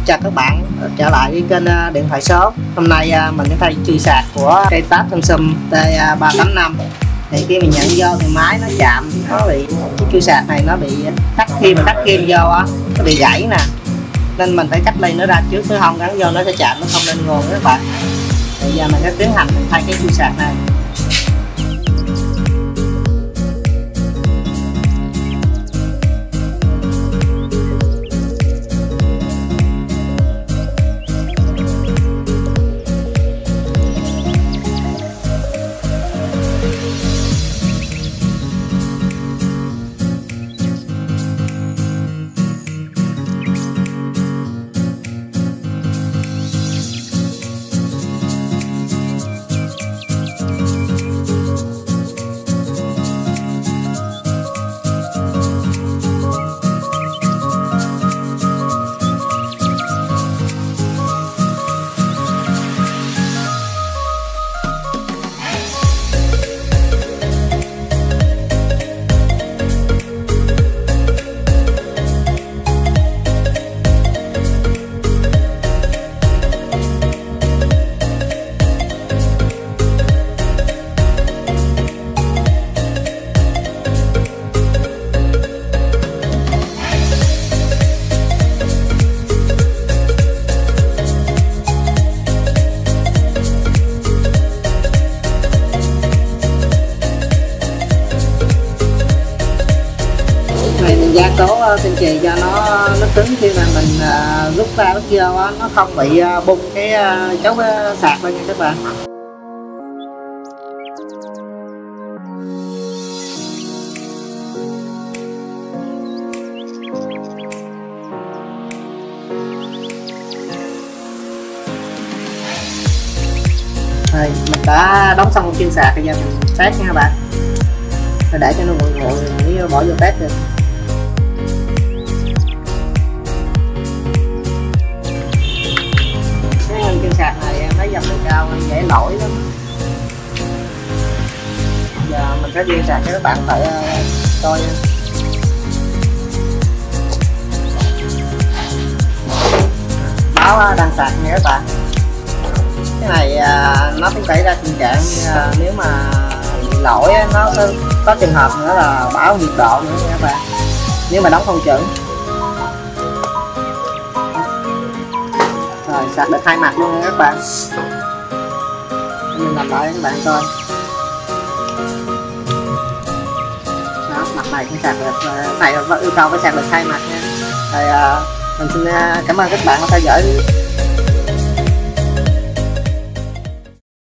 Chào các bạn trở lại với kênh điện thoại số. Hôm nay mình sẽ thay chui sạc của cây Tab Samsung T385. Thì khi mình nhận vô thì máy nó chạm, nó bị cái chui sạc này nó bị cắt, khi mà cắt kim vô á nó bị gãy nè, nên mình phải cách ly nó ra trước, chứ không gắn vô nó sẽ chạm, nó không lên nguồn các bạn. Bây giờ mình sẽ tiến hành thay cái chui sạc này. Gia cố tinh trì cho nó cứng, khi mà mình rút ra rút vô nó không bị bung cái chấu sạc lên nha các bạn. Rồi, mình đã đóng xong chuyên sạc, bây giờ mình test nha các bạn. Rồi để cho nó nguội nguội mới bỏ vô test được. Cái sạc này mấy dòng độ cao dễ lỗi lắm. Giờ mình sẽ chuyên sạc cho các bạn thử coi nha. Báo đang sạc nha các bạn. Cái này nó cũng xảy ra tình trạng nếu mà bị lỗi nó có trường hợp nữa là báo nhiệt độ nữa nha các bạn, nếu mà đóng không chuẩn. Rồi sạc được hai mặt luôn nha các bạn. Mình làm lại cho các bạn coi. Đó, mặt này cũng sạc được, này yêu cầu phải sạc được hai mặt nha. Rồi mình xin cảm ơn các bạn đã theo dõi